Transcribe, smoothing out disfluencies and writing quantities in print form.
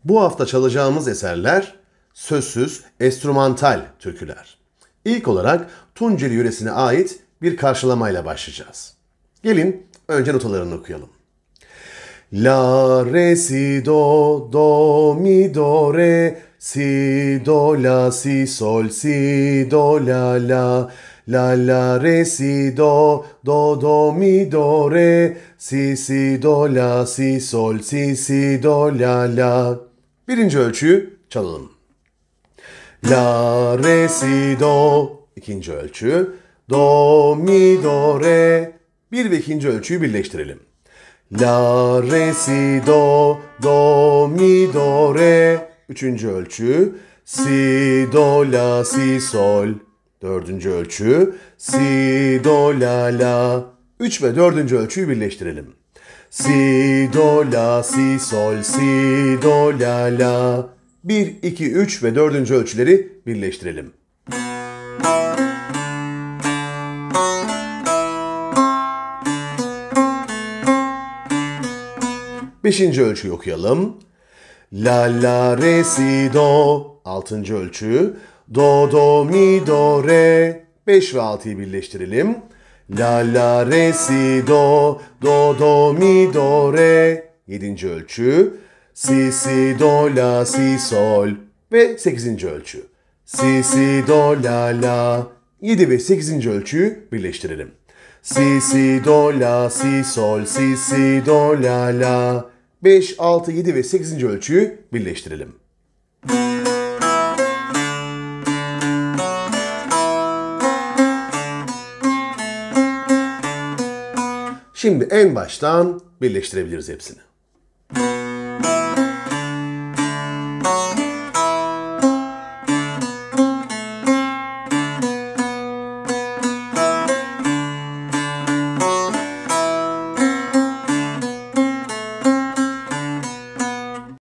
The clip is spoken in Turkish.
Bu hafta çalacağımız eserler sözsüz, enstrümantal türküler. İlk olarak Tunceli yöresine ait bir karşılamayla başlayacağız. Gelin önce notalarını okuyalım. La, re, si, do, do, mi, do, re, si, do, la, si, sol, si, do, la, la, la, la, re, si, do, do, do, mi, do, re, si, do, la, si, sol, si, do, la, la. Birinci ölçüyü çalalım. La, re, si, do. İkinci ölçü. Do, mi, do, re. Bir ve ikinci ölçüyü birleştirelim. La, re, si, do, do, mi, do, re. Üçüncü ölçü. Si, do, la, si, sol. Dördüncü ölçü. Si, do, la, la. Üç ve dördüncü ölçüyü birleştirelim. Si, do, la, si, sol, si, do, la, la. 1, 2, 3 ve dördüncü ölçüleri birleştirelim. Beşinci ölçüyü okuyalım. La, la, re, si, do. Altıncı ölçü. Do, do, mi, do, re. 5 ve 6'yı birleştirelim. La, la, re, si, do. Do, do, mi, do, re. 7. ölçü. Si, do, la, si, sol. Ve 8. ölçü. Si, do, la, la. 7 ve 8. ölçüyü birleştirelim. Si, do, la, si, sol, si, do, la, la. 5, 6, 7 ve 8. ölçüyü birleştirelim. Şimdi en baştan birleştirebiliriz hepsini.